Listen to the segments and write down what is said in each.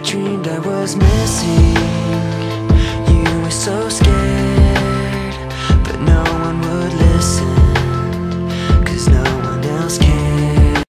dreamed I was missing. You were so scared, but no one would listen, 'cause no one else cared.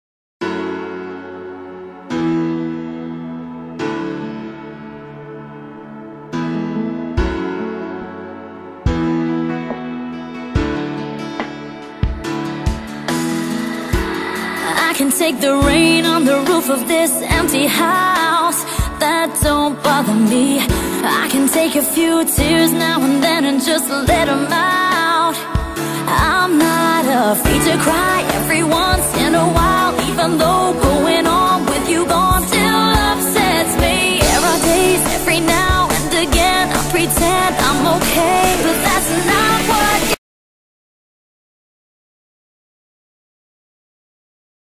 I can take the rain on the roof of this empty house. That don't bother me. I can take a few tears now and then and just let them out. I'm not afraid to cry every once in a while, even though